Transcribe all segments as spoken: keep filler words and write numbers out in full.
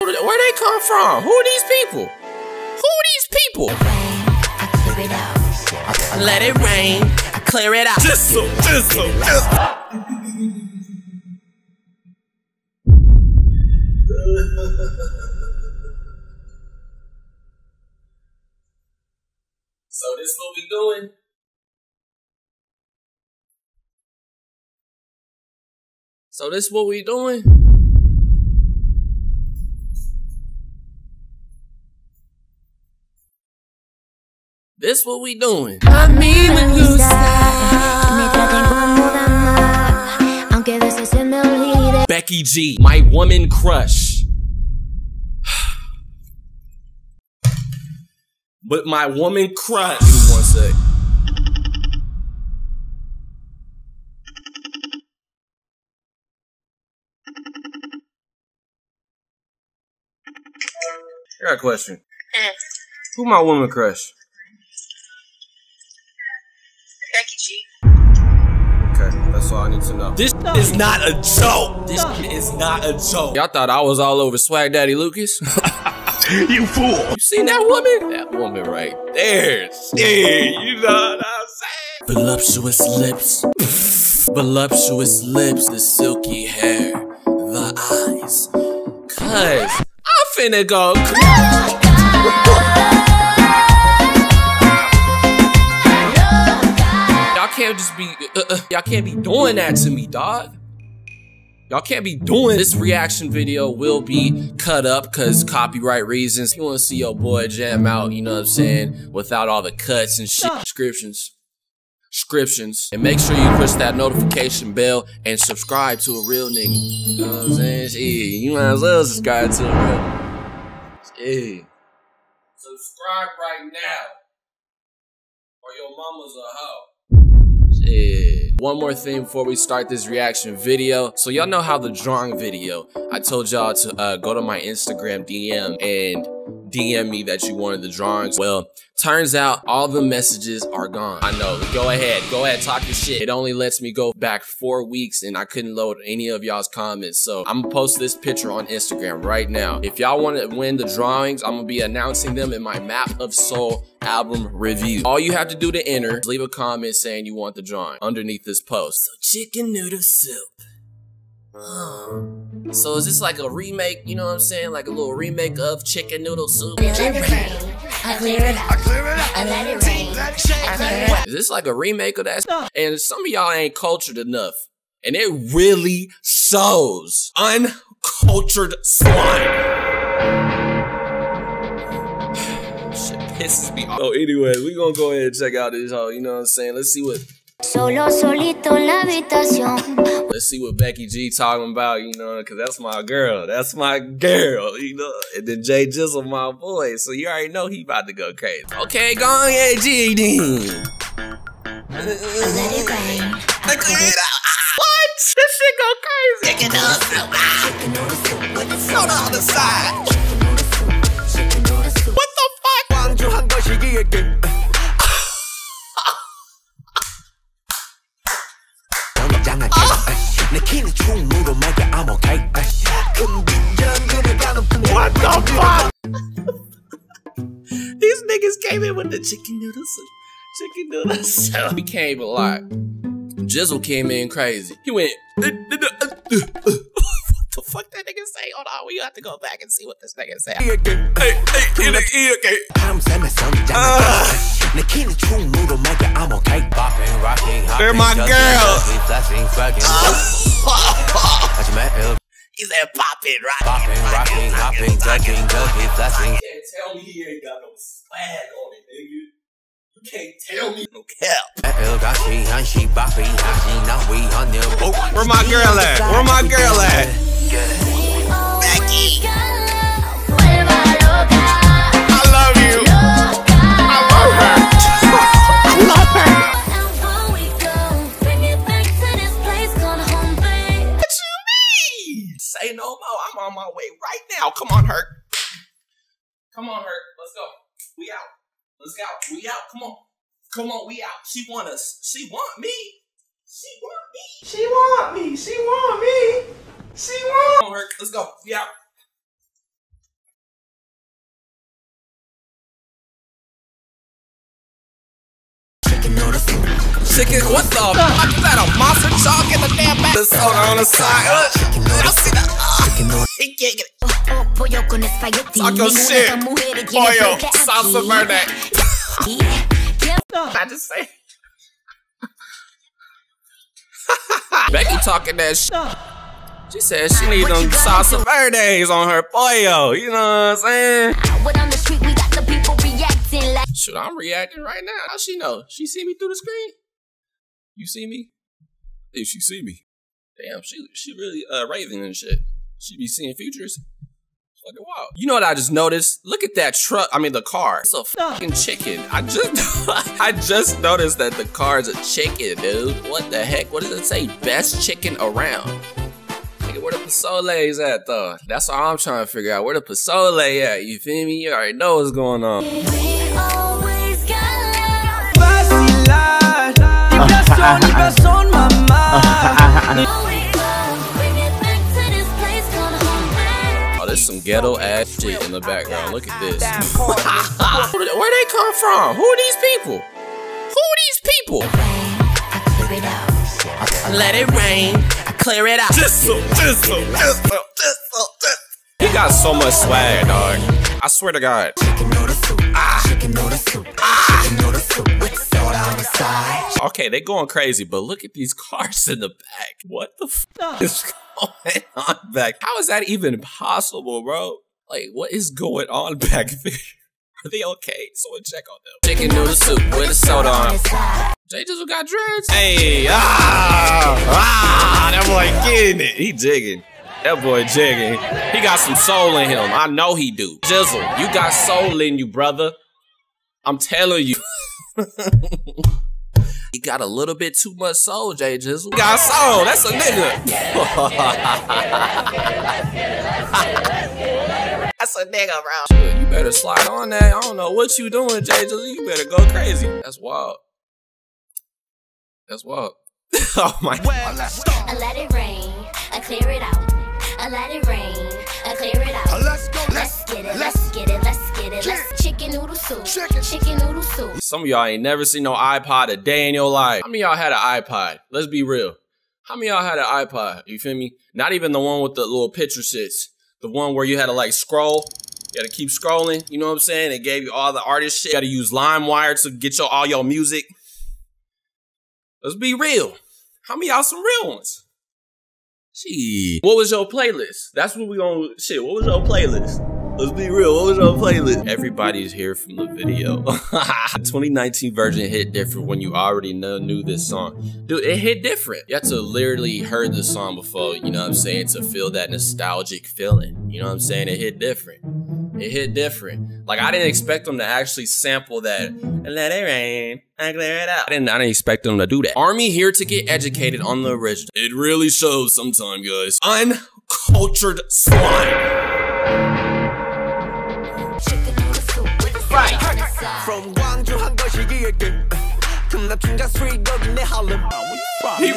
Where they come from? Who are these people? Who are these people? Let it rain, I clear it out. Jizzle, jizzle, jizzle. So this what we doing? So this what we doing? This what we doing? A mí me gusta. Becky G, my woman crush. But my woman crush. Give me one sec. I got a question. Mm. Who my woman crush? Becky G. Okay, that's all I need to know. This is not a joke. This is not a joke. Y'all thought I was all over Swag Daddy Lucas? You fool! You seen that woman? That woman right there. Shit, you know what I'm saying? Voluptuous lips. Voluptuous lips. The silky hair. The eyes. Cuz I'm finna go. Y'all can't just be, uh, uh, y'all can't be doing that to me, dog. Y'all can't be doing this. Reaction video will be cut up because copyright reasons. You wanna see your boy jam out, you know what I'm saying, without all the cuts and shit. Descriptions. Descriptions. And make sure you push that notification bell and subscribe to a real nigga. You know what I'm saying? Shit, you might as well subscribe to a real. Shit. Subscribe right now. Or your mama's a hoe. Shit. One more thing before we start this reaction video. So y'all know how the drawing video, I told y'all to uh, go to my Instagram D M and D M me that you wanted the drawings. Well, turns out all the messages are gone. I know, go ahead, go ahead, talk your shit. It only lets me go back four weeks and I couldn't load any of y'all's comments. So I'm gonna post this picture on Instagram right now. If y'all wanna win the drawings, I'm gonna be announcing them in my Map of Soul album review. All you have to do to enter is leave a comment saying you want the drawing underneath this post. So chicken noodle soup. Oh. So is this like a remake, you know what I'm saying? Like a little remake of chicken noodle soup? Let it rain, I clear it out. I clear it out. I let it rain, I clear it out. Is this like a remake of that stuff? And some of y'all ain't cultured enough. And it really shows. Uncultured swine. Shit pisses me off. So anyways, we gonna go ahead and check out this hoe, you know what I'm saying? Let's see what Solo solito en la habitación. Let's see what Becky G talking about, you know, cause that's my girl. That's my girl, you know. And then Jay Jizzle, my boy. So you already know he about to go crazy. Okay, go on, yeah, G then. Let it rain. I clear it out. What? This shit go crazy. Chicken noodle soup. Put the soda on the side. What the fuck? What the fuck? These niggas came in with the chicken noodle soup. Chicken noodle soup. We can't even lie. Jizzle came in crazy. He went. What the fuck that nigga say? Hold on, we have to go back and see what this nigga say. Hey, hey, hey, okay. They're my girls. He said poppin', rockin', poppin', rockin', hoppin', duckin', duckin', flashing. You can't tell me he ain't got no swag on it, nigga. You can't tell me no cap. Oh, where my girl at? Where my girl at? Becky! I love you. I love her. I love her. Say no more. I'm on my way right now. Come on, Herc. Come on, Herc. Let's go. We out. Let's go. We out. Come on. Come on. We out. She want us. She want me. She want me. She want me. She want me. She want. Come on, Herc. Let's go. We out. Chicken, what the fuck is that? A monster chalk in the damn back? The soda on the side. Uh, I see that. Uh, he can't get it. Talk your shit. Pollo, salsa verde. I just say. Becky talking that shit. She said she need them salsa verdes on her pollo. You know what I'm saying? Shoot, I'm reacting right now. How she know? She see me through the screen? You see me? If she see me. Damn, she she really uh raving and shit. She be seeing futures. Fucking wild. You know what I just noticed? Look at that truck. I mean the car. It's a fucking chicken. I just I just noticed that the car is a chicken, dude. What the heck? What does it say? Best chicken around. Nigga, where the Pozole at though? That's all I'm trying to figure out. Where the Pozole at? You feel me? You already know what's going on. Oh, there's some ghetto ass shit in the background. Look at this. Where they come from? Who are these people? Who are these people? Let it rain, clear it out. Jizzle, jizzle, jizzle, jizzle, jizzle. He got so much swag, dog. I swear to God. Ah. Ah. Okay, they going crazy, but look at these cars in the back. What the fuck is going on back? How is that even possible, bro? Like, what is going on back there? Are they okay? Someone check on them. Chicken noodle soup with a soda on. Jay Jizzle got dreads. Hey, ah, ah, that boy getting it. He jigging. That boy jigging. He got some soul in him. I know he do. Jizzle, you got soul in you, brother. I'm telling you. He got a little bit too much soul, Jay Jizzle. He got soul. That's a nigga. That's a nigga, bro. Shit, you better slide on that. I don't know what you doing, Jay Jizzle. You better go crazy. That's wild. That's wild. Oh my God. I let it rain. I clear it out. I let it rain. I clear it out. Let's go. Let's get it. Let's get it. Let's get it. Let's chicken noodle soup. Chicken noodle soup. Some of y'all ain't never seen no iPod a day in your life. How many of y'all had an iPod? Let's be real. How many of y'all had an iPod? You feel me? Not even the one with the little picture shits. The one where you had to like scroll. You had to keep scrolling. You know what I'm saying? It gave you all the artist shit. You got to use LimeWire to get your all your music. Let's be real. How many of y'all some real ones? Gee. What was your playlist? That's what we gonna, shit, what was your playlist? Let's be real, what was your playlist? Everybody's here from the video. The twenty nineteen version hit different when you already know, knew this song. Dude, it hit different. You have to literally heard this song before, you know what I'm saying, to feel that nostalgic feeling. You know what I'm saying? It hit different. It hit different. Like, I didn't expect them to actually sample that. Let it rain, I clear it out. I didn't, I didn't expect them to do that. Army here to get educated on the original. It really shows sometimes, guys. Uncultured slime. Right. From Gwangju, he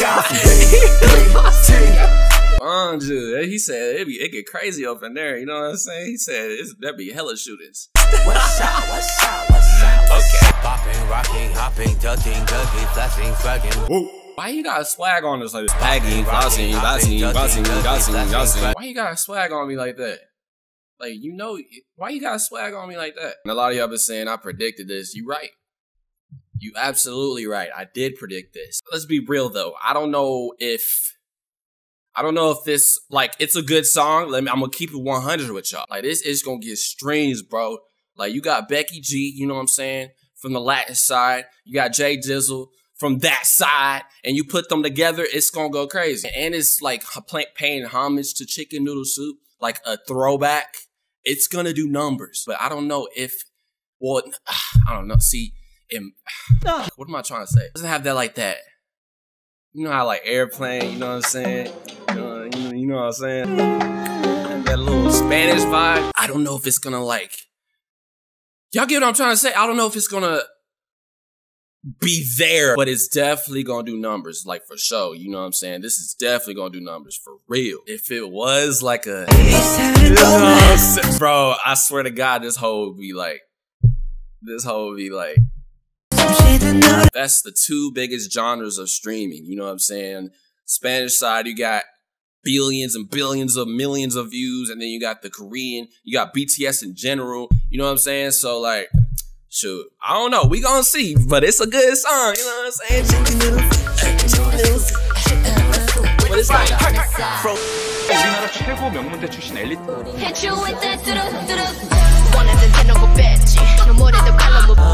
really he said it, be, it get crazy up in there, you know what I'm saying? He said it's, that'd be hella shootings. What's up, what's up, what's up, okay. Popping, rocking, hopping, ducking, ducking, flashing, fragging. Why you got swag on us like this? Bagging, flossing, bossing, bossing, bossing, bossing. Why you got swag on me like that? Like, you know, why you got swag on me like that? And a lot of y'all been saying I predicted this. You right. You absolutely right. I did predict this. Let's be real though. I don't know if I don't know if this, like, it's a good song. Let me I'm gonna keep it one hundred with y'all. Like, this is gonna get streams, bro. Like, you got Becky G, you know what I'm saying? From the Latin side. You got Jay Jizzle from that side. And you put them together, it's gonna go crazy. And it's like paying homage to Chicken Noodle Soup, like a throwback. It's gonna do numbers, but I don't know if, well, I don't know. See, it, what am I trying to say? It doesn't have that like that. You know how like Airplane, you know what I'm saying? You know, you know, you know what I'm saying? That little Spanish vibe. I don't know if it's gonna like, y'all get what I'm trying to say? I don't know if it's gonna be there, but it's definitely gonna do numbers, like for sure. You know what I'm saying? This is definitely gonna do numbers for real. If it was like a, you know, bro, I swear to God, this whole would be like, this whole would be like, That's the two biggest genres of streaming. You know what I'm saying? Spanish side, you got billions and billions of millions of views, and then you got the Korean, you got B T S in general. You know what I'm saying? So like, shoot, I don't know. We gonna see, but it's a good song. You know what I'm saying? Chicken noodles, chicken noodles. What is that? 우리나라 최고 명문대 출신 엘리트. Hit you with that 뚜룩뚜룩. 원하는 대놓고 뺐지. 눈물에도 발로 못.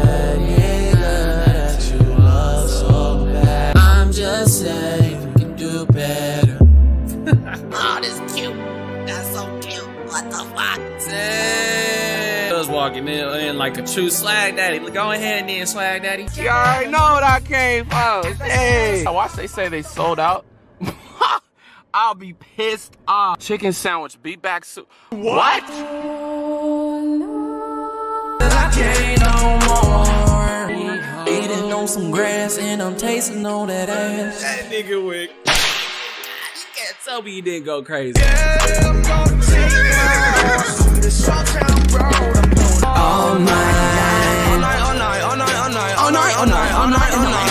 I'm just saying you can do better. Oh, this is cute. That's so cute. What the fuck? Damn. I was walking in, in like a true swag daddy. Go ahead then, swag daddy. You already know what I came for. Hey. Watch they say they sold out. I'll be pissed off. Chicken sandwich, beat back soup. What? I can't no more. Eating on some grass and I'm tasting on that ass. That nigga Wick. You can't tell me you didn't go crazy. Yeah, I'm gonna take all night. All night, all night, all night, all night, all night, all night, all night, all night.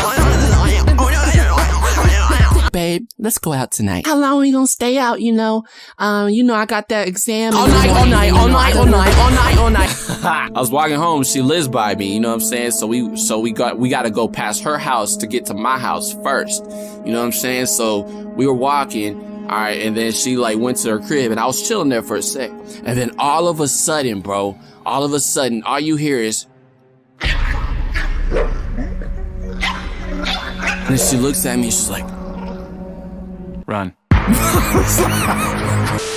Babe, let's go out tonight. How long we gonna stay out, you know? Um, you know I got that exam. All night, all night, all night, all night, all night, all night. I was walking home, she lives by me, you know what I'm saying? So we so we got we gotta go past her house to get to my house first. You know what I'm saying? So we were walking, alright, and then she like went to her crib and I was chilling there for a sec. And then all of a sudden, bro, all of a sudden, all you hear is and she looks at me, she's like, run.